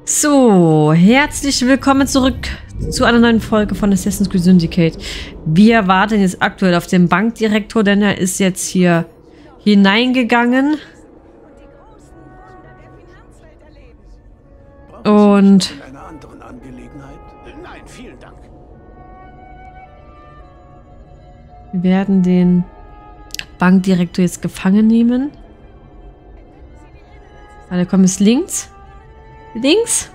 So, herzlich willkommen zurück zu einer neuen Folge von Assassin's Creed Syndicate. Wir warten jetzt aktuell auf den Bankdirektor, denn er ist jetzt hier hineingegangen. Und Nein, vielen Dank. wir werden den Bankdirektor jetzt gefangen nehmen. Alle kommen jetzt links. Links.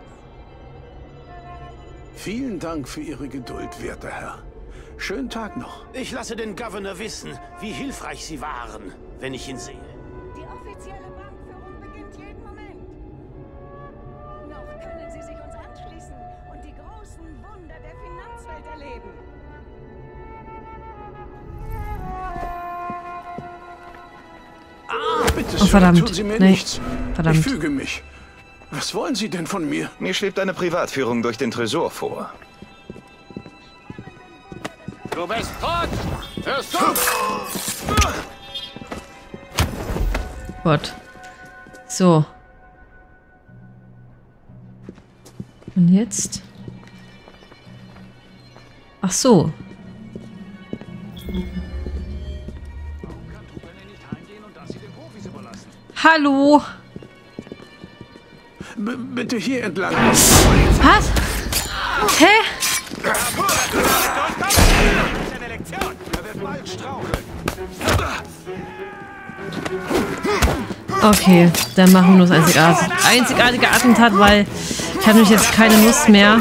Vielen Dank für Ihre Geduld, werter Herr. Schönen Tag noch. Ich lasse den Governor wissen, wie hilfreich Sie waren, wenn ich ihn sehe. Die offizielle Bankführung beginnt jeden Moment. Noch können Sie sich uns anschließen und die großen Wunder der Finanzwelt erleben. Bitte, Oh, verdammt. tun Sie mir Nee. nichts. Verdammt. Ich füge mich. Was wollen Sie denn von mir? Mir schwebt eine Privatführung durch den Tresor vor. Du bist tot! Hörst du? Gott. So. Und jetzt? Ach so. Hallo. Bitte hier entlang. Was? Hä? Okay, dann machen wir das einzigartige Attentat, weil ich habe nämlich jetzt keine Lust mehr.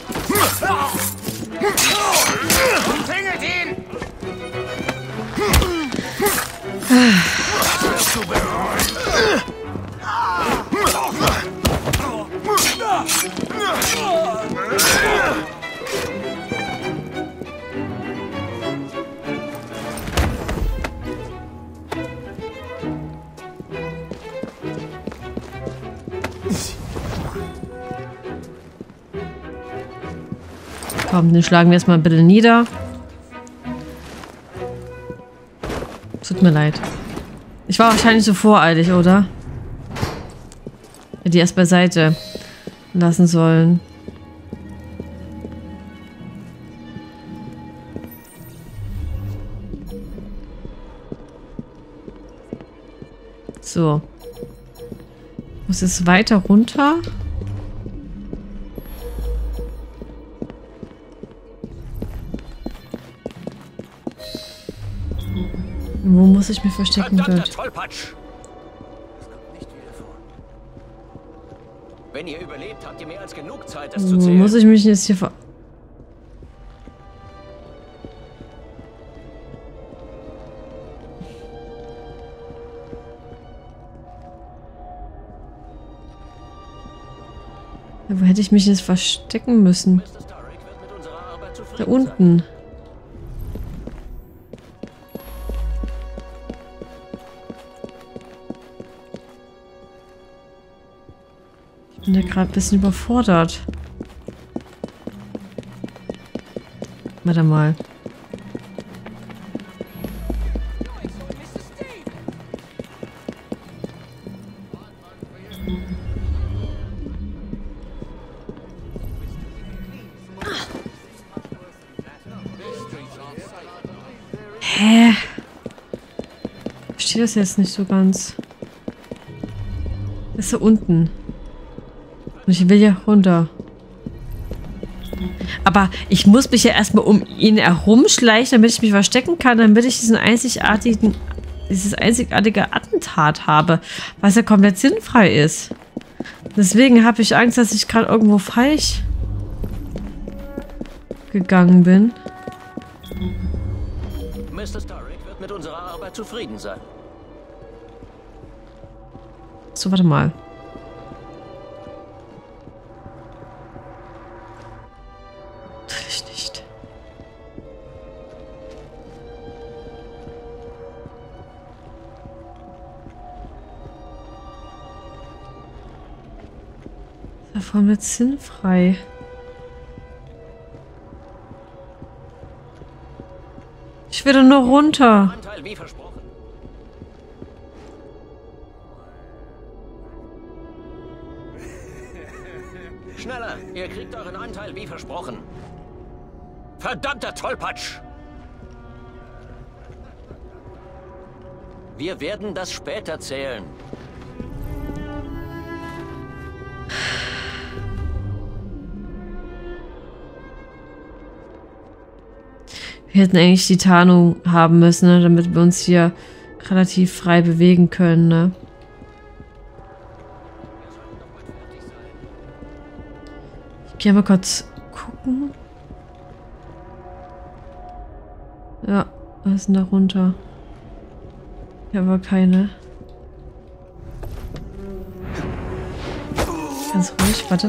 Komm, den schlagen wir erstmal bitte nieder. Tut mir leid. Ich war wahrscheinlich so voreilig, oder? Hätte die erst beiseite lassen sollen. So. Muss es weiter runter? Wo muss ich mich verstecken, Verdammter Gott? Tollpatsch! Wenn ihr überlebt, habt ihr mehr als genug Zeit, das zu Wo zählen. muss ich mich jetzt hier ver... Ja, wo hätte ich mich jetzt verstecken müssen? Mr. Starrick wird mit unserer Arbeit Da zufrieden unten. Ich bin ja gerade ein bisschen überfordert. Warte mal. Hä? Ich verstehe das jetzt nicht so ganz. Das ist da unten. Und ich will ja runter. Aber ich muss mich ja erstmal um ihn herumschleichen, damit ich mich verstecken kann, damit ich dieses einzigartige Attentat habe, was ja komplett sinnfrei ist. Deswegen habe ich Angst, dass ich gerade irgendwo falsch gegangen bin. Mr. Starrick wird mit unserer Arbeit zufrieden sein. So, warte mal. Natürlich nicht. Das ist ja voll sinnfrei. Ich will doch nur runter. Anteil wie versprochen. Schneller, ihr kriegt euren Anteil wie versprochen. Verdammter Tollpatsch! Wir werden das später zählen. Wir hätten eigentlich die Tarnung haben müssen, ne, damit wir uns hier relativ frei bewegen können, ne? Ich gehe mal kurz gucken. Ja, was ist denn da runter? Hier aber keine. Ganz ruhig. Warte.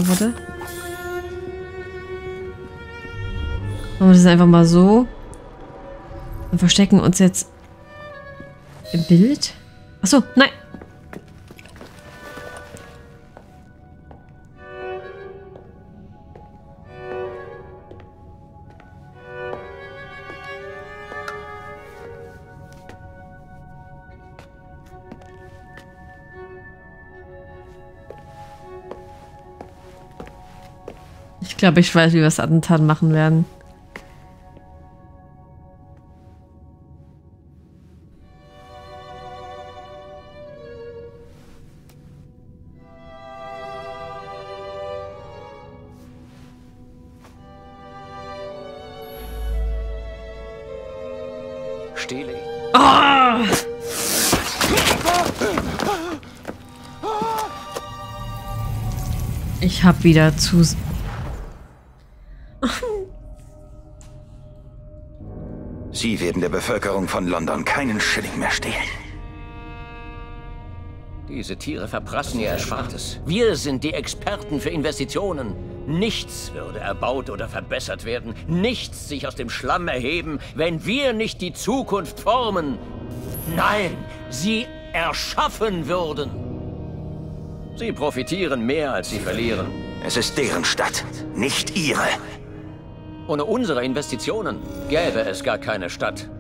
Machen wir das einfach mal so. Und verstecken uns jetzt im Bild. Achso, nein. Ich glaube, ich weiß, wie wir das Attentat machen werden. Stille. Oh! Ich hab wieder zu... Sie werden der Bevölkerung von London keinen Schilling mehr stehlen. Diese Tiere verprassen ihr Erspartes. Wir sind die Experten für Investitionen. Nichts würde erbaut oder verbessert werden. Nichts sich aus dem Schlamm erheben, wenn wir nicht die Zukunft formen. Nein, sie erschaffen würden. Sie profitieren mehr, als sie verlieren. Es ist deren Stadt, nicht Ihre. Ohne unsere Investitionen gäbe es gar keine Stadt.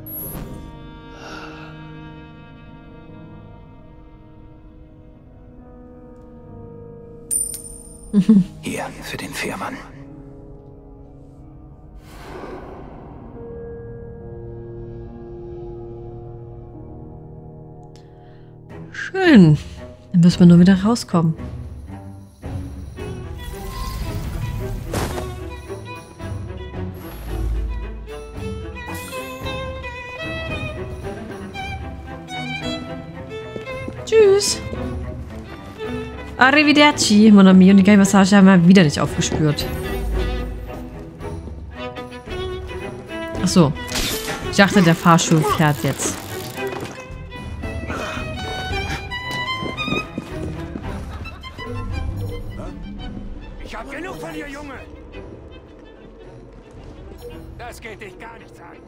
Hier, für den Fährmann. Schön. Dann müssen wir nur wieder rauskommen. Tschüss. Arrivederci, mon ami. Und die Geheimmassage haben wir wieder nicht aufgespürt. Achso. Ich dachte, der Fahrstuhl fährt jetzt. Ich hab genug von dir, Junge! Das geht dich gar nichts an.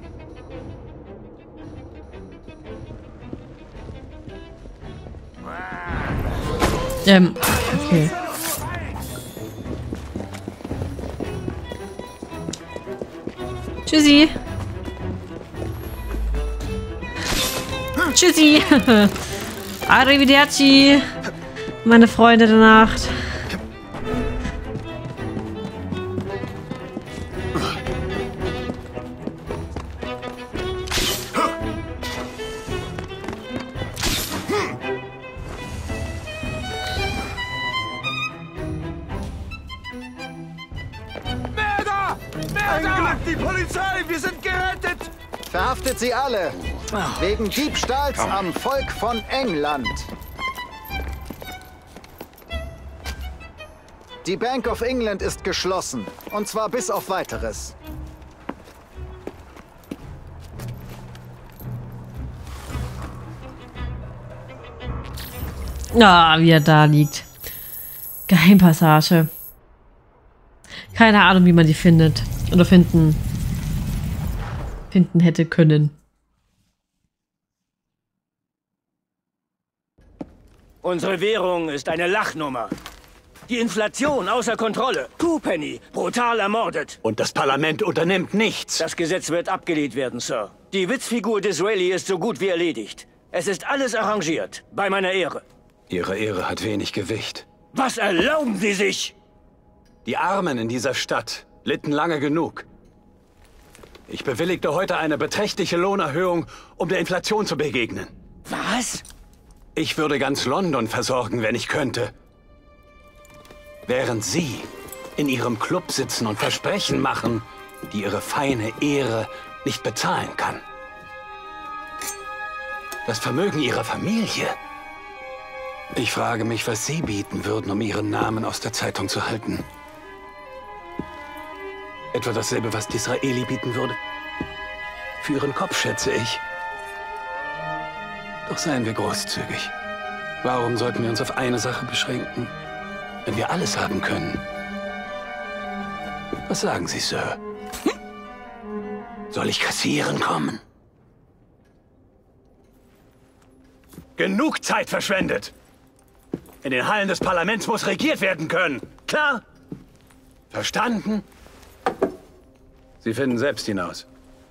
Okay. Tschüssi. Tschüssi. Arrivederci. Meine Freunde der Nacht. Die Polizei, wir sind gerettet! Verhaftet sie alle! Wegen Diebstahls am Volk von England. Die Bank of England ist geschlossen. Und zwar bis auf Weiteres. Ah, wie er da liegt. Geheimpassage. Keine Ahnung, wie man die findet. Oder finden hätte können. Unsere Währung ist eine Lachnummer. Die Inflation außer Kontrolle. Twopenny, brutal ermordet. Und das Parlament unternimmt nichts. Das Gesetz wird abgelehnt werden, Sir. Die Witzfigur Disraeli ist so gut wie erledigt. Es ist alles arrangiert. Bei meiner Ehre. Ihre Ehre hat wenig Gewicht. Was erlauben Sie sich? Die Armen in dieser Stadt litten lange genug. Ich bewilligte heute eine beträchtliche Lohnerhöhung, um der Inflation zu begegnen. Was? Ich würde ganz London versorgen, wenn ich könnte. Während Sie in Ihrem Club sitzen und Versprechen machen, die Ihre feine Ehre nicht bezahlen kann. Das Vermögen Ihrer Familie. Ich frage mich, was Sie bieten würden, um Ihren Namen aus der Zeitung zu halten. Etwa dasselbe, was Disraeli bieten würde? Für Ihren Kopf, schätze ich. Doch seien wir großzügig. Warum sollten wir uns auf eine Sache beschränken, wenn wir alles haben können? Was sagen Sie, Sir? Soll ich kassieren kommen? Genug Zeit verschwendet! In den Hallen des Parlaments muss regiert werden können. Klar? Verstanden? Sie finden selbst hinaus.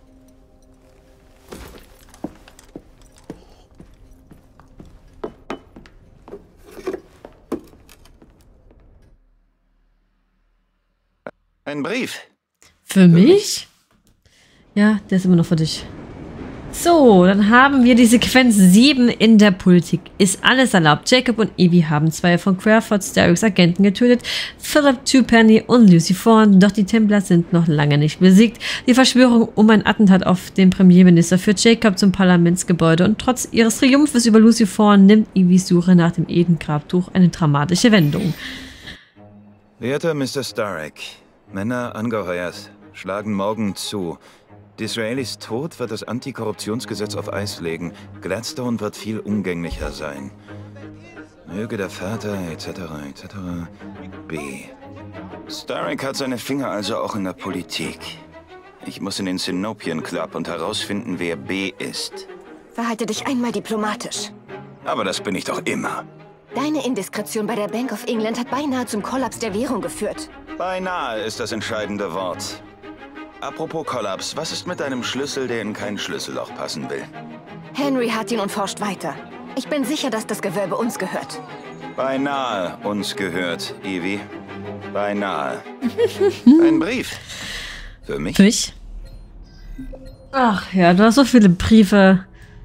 Ein Brief. Für mich? Ja, der ist immer noch für dich. So, dann haben wir die Sequenz 7 in der Politik. Ist alles erlaubt? Jacob und Evie haben zwei von Crawfords Derricks Agenten getötet. Philip, Twopenny und Lucy Fawn. Doch die Templer sind noch lange nicht besiegt. Die Verschwörung um ein Attentat auf den Premierminister führt Jacob zum Parlamentsgebäude. Und trotz ihres Triumphes über Lucy Fawn nimmt Evies Suche nach dem Eden-Grabtuch eine dramatische Wendung. Werter Mr. Starrick, Männer angeheuert, schlagen morgen zu. Disraelis Tod wird das Antikorruptionsgesetz auf Eis legen. Gladstone wird viel umgänglicher sein. Möge der Vater etc. etc. B. Starrick hat seine Finger also auch in der Politik. Ich muss in den Sinopian Club und herausfinden, wer B ist. Verhalte dich einmal diplomatisch. Aber das bin ich doch immer. Deine Indiskretion bei der Bank of England hat beinahe zum Kollaps der Währung geführt. Beinahe ist das entscheidende Wort. Apropos Kollaps, was ist mit deinem Schlüssel, der in kein Schlüsselloch passen will? Henry hat ihn und forscht weiter. Ich bin sicher, dass das Gewölbe uns gehört. Beinahe uns gehört, Evie. Beinahe. Ein Brief. Für mich? Für mich? Ach ja, du hast so viele Briefe.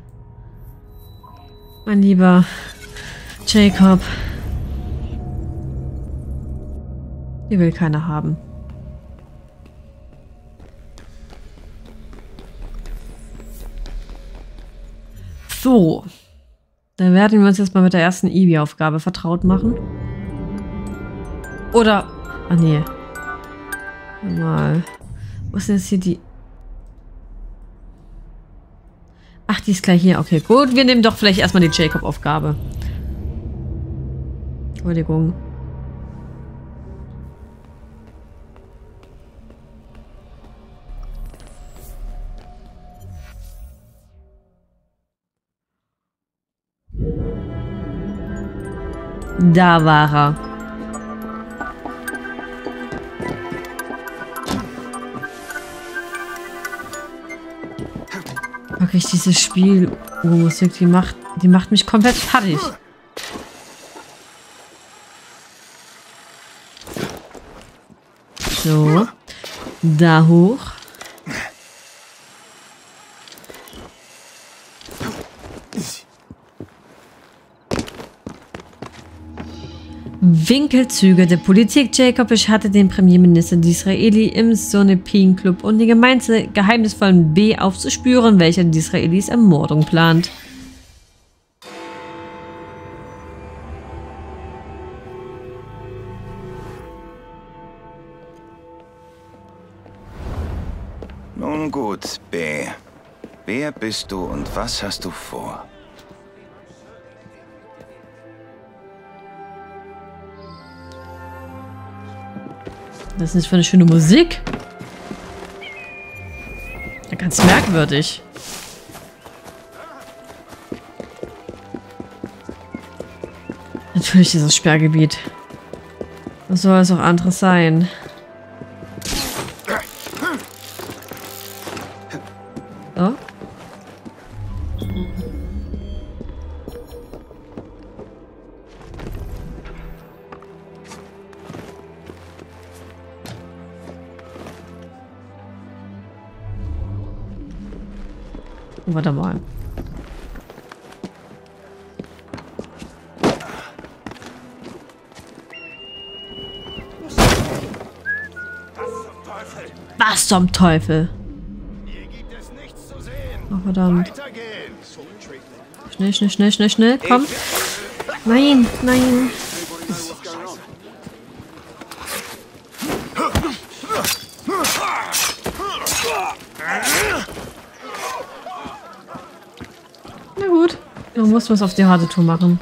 Mein lieber Jacob. Die will keiner haben. So. Dann werden wir uns jetzt mal mit der ersten Evie-Aufgabe vertraut machen. Oder... Ah, nee. Mal. Wo ist denn jetzt hier die... Ach, die ist gleich hier. Okay, gut. Wir nehmen doch vielleicht erstmal die Jacob-Aufgabe. Entschuldigung. Da war er. Wirklich, dieses Spiel, Musik, die macht mich komplett fertig. So. Da hoch. Winkelzüge der Politik. Jacob hatte den Premierminister Disraeli im Sinopian Club und den geheimnisvollen B aufzuspüren, welcher Disraelis Ermordung plant. Nun gut, B. Wer bist du und was hast du vor? Das ist nicht für eine schöne Musik. Ja, ganz merkwürdig. Natürlich dieses Sperrgebiet. Was soll es auch anderes sein? So. Oh, warte mal. Was zum Teufel? Oh, verdammt. Schnell, schnell, schnell, schnell, schnell. Komm. Nein, nein. Na gut. Dann muss man es auf die harte Tour machen.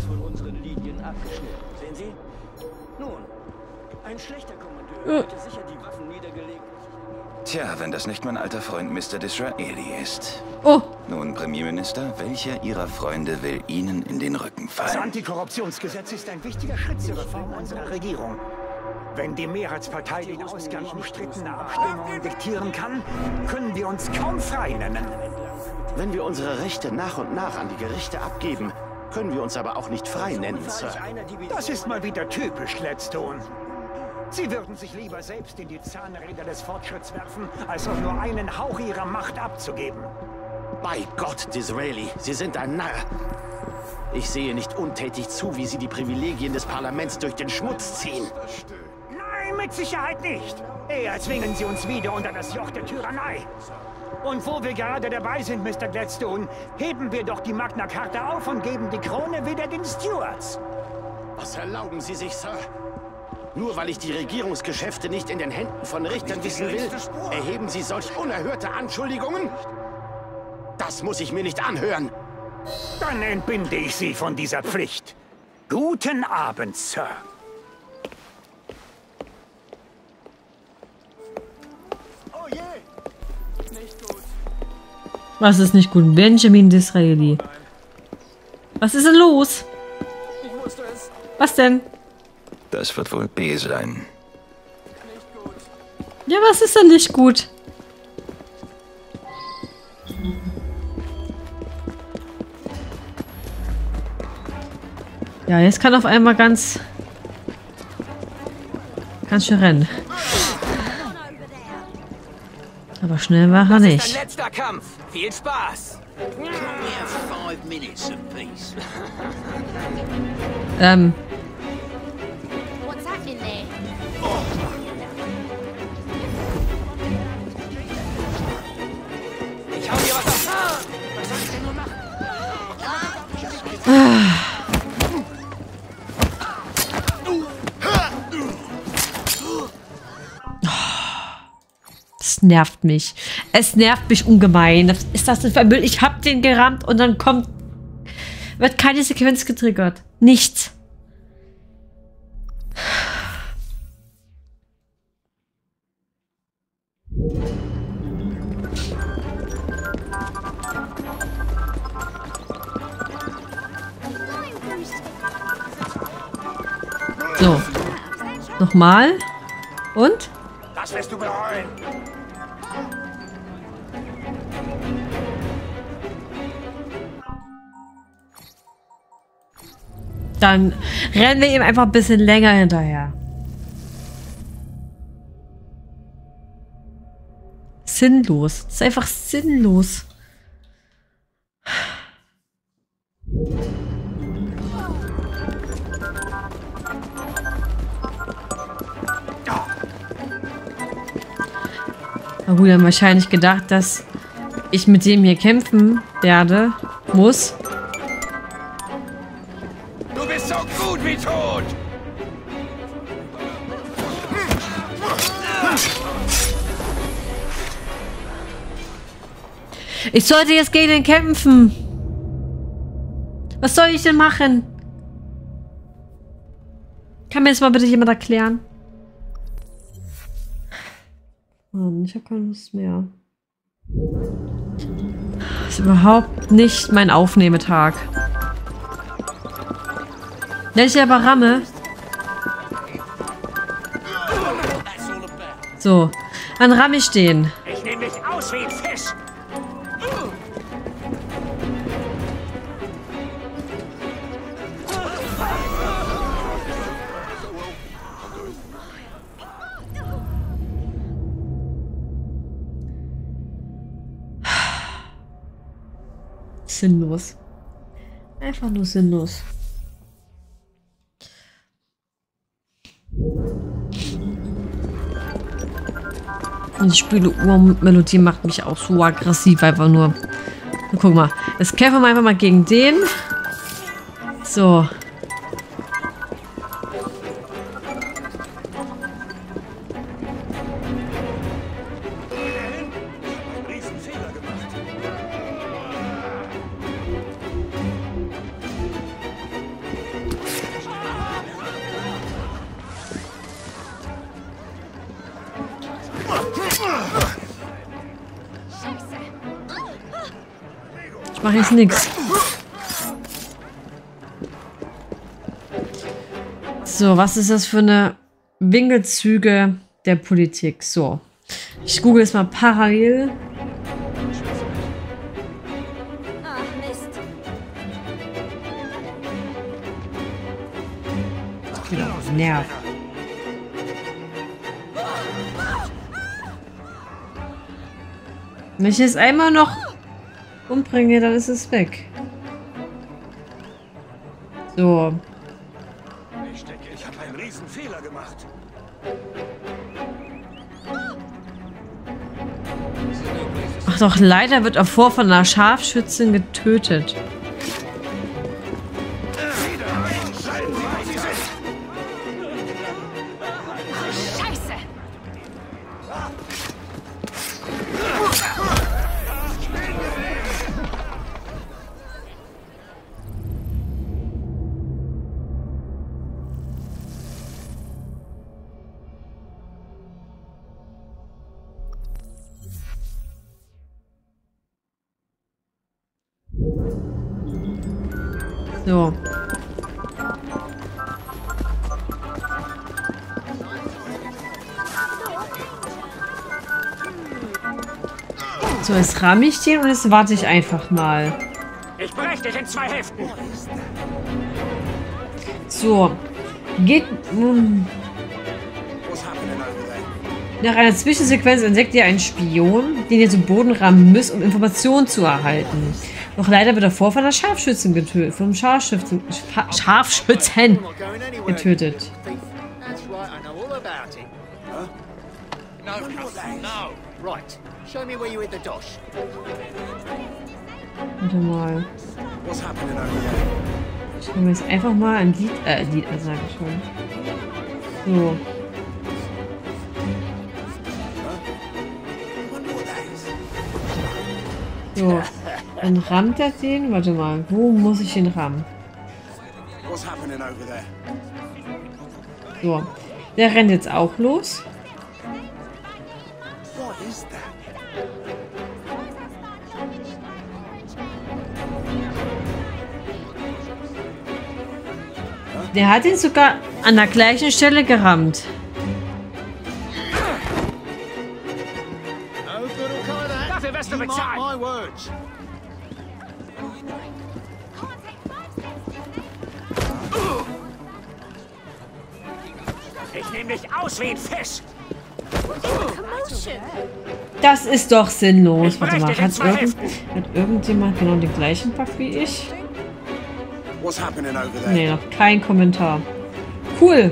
Tja, wenn das nicht mein alter Freund Mr. Disraeli ist. Oh. Nun, Premierminister, welcher Ihrer Freunde will Ihnen in den Rücken Das fallen? Antikorruptionsgesetz ist ein wichtiger Schritt zur Reform unserer Regierung. Wenn die Mehrheitspartei den Ausgang umstrittener Abstimmungen diktieren kann, können wir uns kaum frei nennen. Wenn wir unsere Rechte nach und nach an die Gerichte abgeben, können wir uns aber auch nicht frei nennen, Sir. Das ist mal wieder typisch, Gladstone. Sie würden sich lieber selbst in die Zahnräder des Fortschritts werfen, als auch nur einen Hauch ihrer Macht abzugeben. Bei Gott, Disraeli, Sie sind ein Narr. Ich sehe nicht untätig zu, wie Sie die Privilegien des Parlaments durch den Schmutz ziehen. Nein, mit Sicherheit nicht. Eher zwingen Sie uns wieder unter das Joch der Tyrannei. Und wo wir gerade dabei sind, Mr. Gladstone, heben wir doch die Magna Carta auf und geben die Krone wieder den Stuarts. Was erlauben Sie sich, Sir? Nur weil ich die Regierungsgeschäfte nicht in den Händen von Richtern wissen will, erheben Sie solch unerhörte Anschuldigungen? Das muss ich mir nicht anhören. Dann entbinde ich Sie von dieser Pflicht. Guten Abend, Sir. Oh je! Nicht gut. Was ist nicht gut? Benjamin Disraeli. Was ist denn los? Ich wusste es. Was denn? Das wird wohl B sein. Ja, was ist denn nicht gut? Ja, jetzt kann auf einmal ganz schön rennen. Aber schnell war er nicht. Dein letzter Kampf. Viel Spaß. What's happening there? Ich hau dir was auf. Was soll ich denn nur machen? Das nervt mich. Es nervt mich ungemein. Was ist das denn für ein Müll? Ich hab den gerammt und dann wird keine Sequenz getriggert. Nichts. So. Nochmal. Und? Das wirst du bereuen. Dann rennen wir ihm einfach ein bisschen länger hinterher. Sinnlos. Das ist einfach sinnlos. Na gut, haben wahrscheinlich gedacht, dass ich mit dem hier kämpfen muss. Du bist so gut wie tot. Ich sollte jetzt gegen ihn kämpfen. Was soll ich denn machen? Kann mir das mal bitte jemand erklären? Mann, ich habe keine Lust mehr. Das ist überhaupt nicht mein Aufnehmetag. Wenn ich aber ramme. So, dann ramme ich den. Ich nehme dich aus wie ein Fisch. Sinnlos. Einfach nur sinnlos. Und die Spiele-Uhr-Melodie macht mich auch so aggressiv, einfach nur. Und guck mal, jetzt kämpfen wir einfach mal gegen den. So. Ich mache jetzt nichts. So, was ist das für eine Winkelzüge der Politik? So, ich google jetzt mal parallel. Ach, Mist. Genau, Nerv. Wenn ich jetzt einmal noch umbringe, dann ist es weg. So. Ich denke, ich habe einen riesen Fehler gemacht. Ach doch, leider wird er vor von einer Scharfschützin getötet. Scheiße! So. So, jetzt ramme ich den und jetzt warte ich einfach mal. Ich breche dich in 2 Hälften. So. Geht. Nach einer Zwischensequenz entdeckt ihr einen Spion, den ihr zu Boden rammen müsst, um Informationen zu erhalten. Doch leider wird er vor von einer Scharfschützin getötet. Vom Scharfschützen getötet. Warte mal. Schauen wir jetzt einfach mal ein Lied, sag ich schon. So. So, dann rammt er den. Warte mal, wo muss ich ihn rammen? So, der rennt jetzt auch los. Der hat ihn sogar an der gleichen Stelle gerammt. Dafür wirst du bezahlen. Ich nehme dich aus wie ein Fisch. Das ist doch sinnlos. Warte mal, hat irgendjemand genau den gleichen Bug wie ich? Nee, noch kein Kommentar. Cool.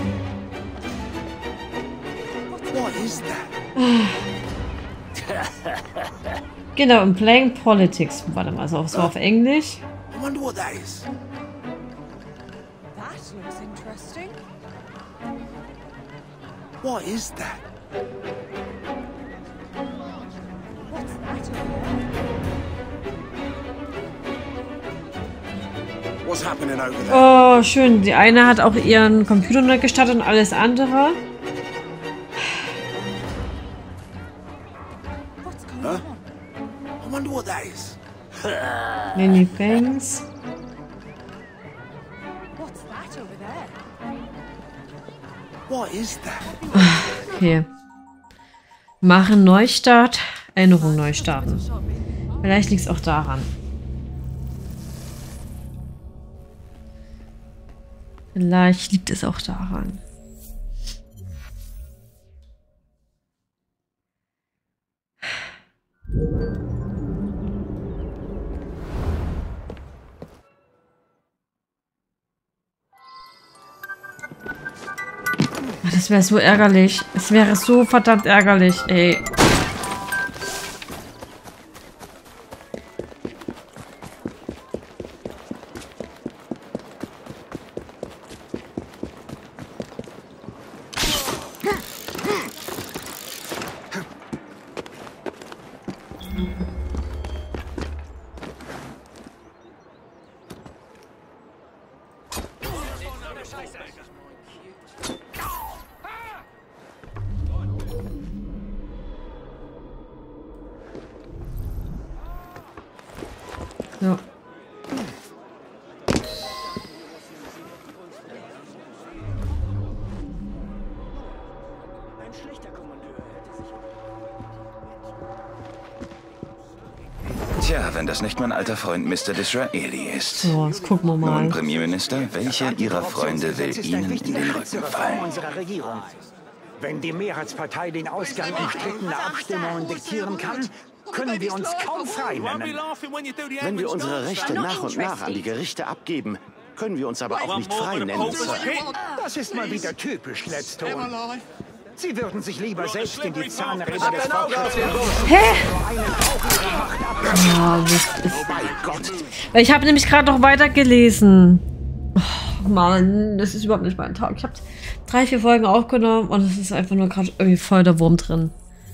Genau, in Playing Politics. Warte mal, so, das war auf Englisch. What is that? What's that over there? What's happening over there? Oh, schön. Die eine hat auch ihren Computer neu gestartet und alles andere. Huh? I wonder what that is. Many thanks. What's that over there? What is that? Okay. Machen Neustart. Erinnerung neu starten. Vielleicht liegt es auch daran. Vielleicht liegt es auch daran. Das wäre so ärgerlich. Es wäre so verdammt ärgerlich, ey. Ja. Tja, wenn das nicht mein alter Freund Mr. Disraeli ist. So, das gucken wir mal. Nun, Premierminister, welcher Ihrer Freunde will Ihnen in den Rücken fallen? Unserer Regierung. Wenn die Mehrheitspartei den Ausgang umstrittener Abstimmungen diktieren kann, können wir uns kaum frei nennen. Wenn wir unsere Rechte nach und nach an die Gerichte abgeben, können wir uns aber auch nicht frei nennen, Sir. Das ist mal wieder typisch, Gladstone. Sie würden sich lieber selbst in die Zahnräder des Fortschritts werfen. Hä? Ja, das ist... Gott. Ich habe nämlich gerade noch weitergelesen. Oh, Mann, das ist überhaupt nicht mein Tag. Ich habe 3, 4 Folgen aufgenommen und es ist einfach nur gerade irgendwie voll der Wurm drin.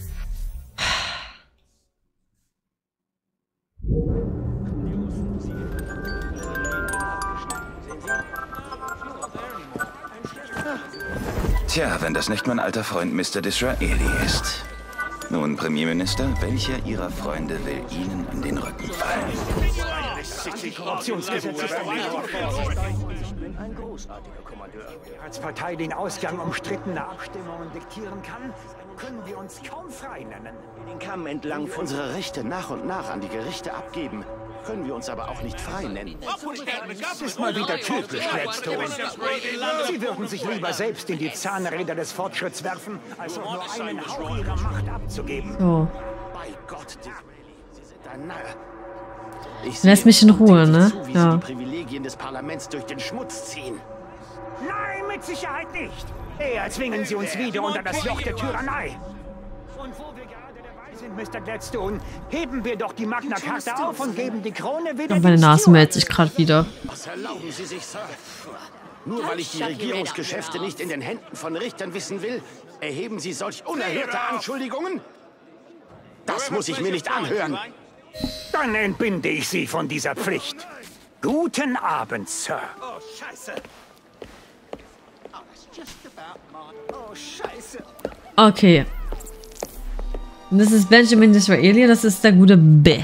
Tja, wenn das nicht mein alter Freund Mr. Disraeli ist. Nun, Premierminister, welcher Ihrer Freunde will Ihnen in den Rücken fallen? Korruptionsgesetz ist ein großartiger Kommandeur. Als Partei den Ausgang umstrittener Abstimmungen diktieren kann, können wir uns kaum frei nennen. Den Kamm entlang unsere Rechte nach und nach an die Gerichte abgeben, können wir uns aber auch nicht frei nennen. Das ist mal wieder typisch, Gladstone. Sie würden sich lieber selbst in die Zahnräder des Fortschritts werfen, als auch nur einen Hauch ihrer Macht abzugeben. So. Bei Gott, Sie sind ein Narr. Lass mich in Ruhe, ne? Zu, wie Ja. Sie die Privilegien des Parlaments durch den Schmutz ziehen. Nein, mit Sicherheit nicht. Eher zwingen Sie uns wieder unter das Joch der Tyrannei. Und wo wir gerade dabei sind, Mr. Gladstone, heben wir doch die Magna Carta auf und geben die Krone wieder. Und meine Nase meldet sich gerade wieder. Was erlauben Sie sich, Sir? Nur weil ich die Regierungsgeschäfte nicht in den Händen von Richtern wissen will, erheben Sie solch unerhörte Anschuldigungen? Das muss ich mir nicht anhören. Dann entbinde ich Sie von dieser Pflicht. Guten Abend, Sir. Oh, Scheiße. Oh, that's just about mine. Oh, Scheiße. Okay. Und das ist Benjamin Disraeli, das ist der gute B.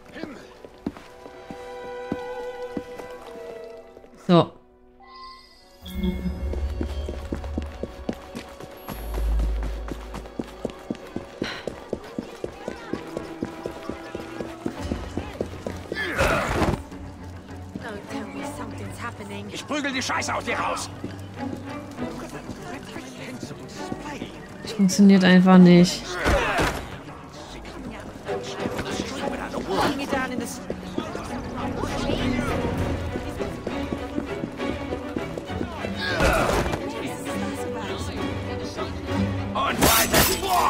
So. Ich prügel die Scheiße aus dir raus. Das funktioniert einfach nicht. Und weiter.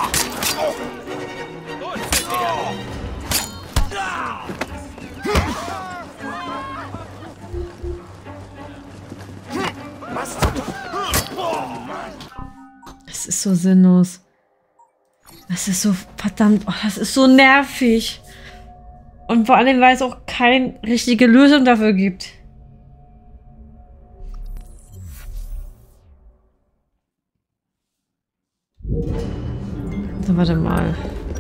Was? Es ist so sinnlos. Das ist so verdammt, oh, das ist so nervig. Und vor allem, weil es auch keine richtige Lösung dafür gibt. So, warte mal.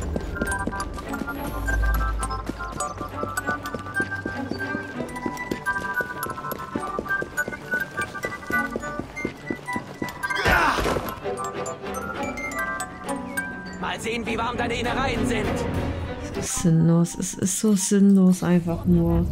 Mal sehen, wie warm deine Innereien sind. Es ist sinnlos. Es ist so sinnlos einfach nur.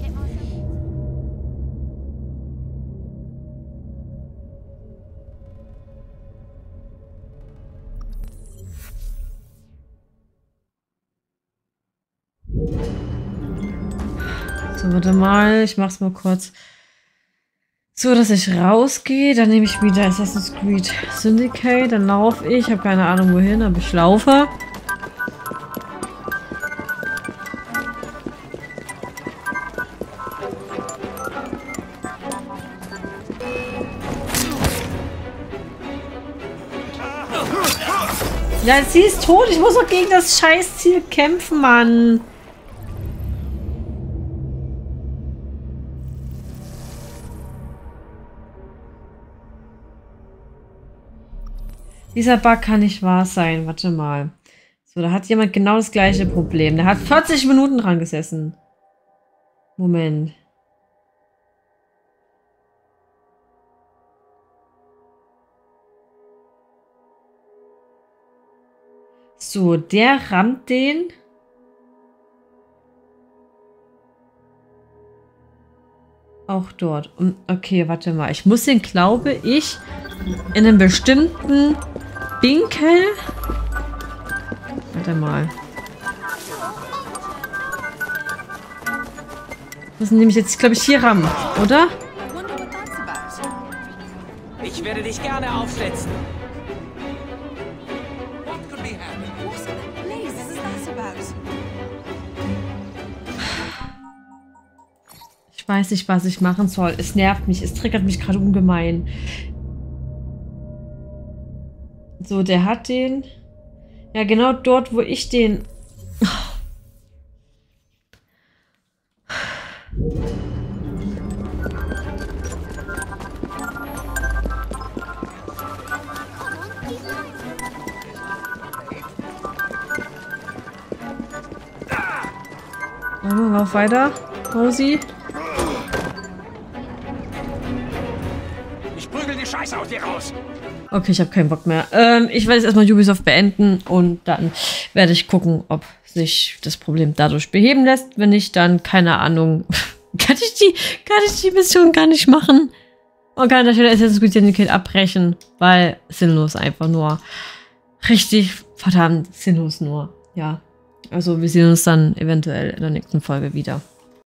So, warte mal. Ich mach's mal kurz. So, dass ich rausgehe, dann nehme ich wieder Assassin's Creed Syndicate, dann laufe ich, habe keine Ahnung wohin, aber ich laufe. Ja, sie ist tot, ich muss doch gegen das Scheißziel kämpfen, Mann. Dieser Bug kann nicht wahr sein. Warte mal. So, da hat jemand genau das gleiche Problem. Der hat 40 Minuten dran gesessen. Moment. So, der rammt den. Auch dort. Okay, warte mal. Ich muss den, glaube ich, in einem bestimmten Winkel. Warte mal. Müssen nämlich jetzt, glaube ich, hier rammen, oder? Ich werde dich gerne aufschlitzen. Ich weiß nicht, was ich machen soll. Es nervt mich. Es triggert mich gerade ungemein. So, der hat den. Ja, genau dort, wo ich den. Lauf weiter, Rosi. Ich prügel die Scheiße aus dir raus. Okay, ich habe keinen Bock mehr. Ich werde jetzt erstmal Ubisoft beenden und dann werde ich gucken, ob sich das Problem dadurch beheben lässt. Wenn nicht, dann keine Ahnung. kann ich die Mission gar nicht machen? Und kann an der Stelle Assassin's Creed Syndicate abbrechen, weil sinnlos einfach nur. Richtig verdammt sinnlos nur. Ja. Also wir sehen uns dann eventuell in der nächsten Folge wieder.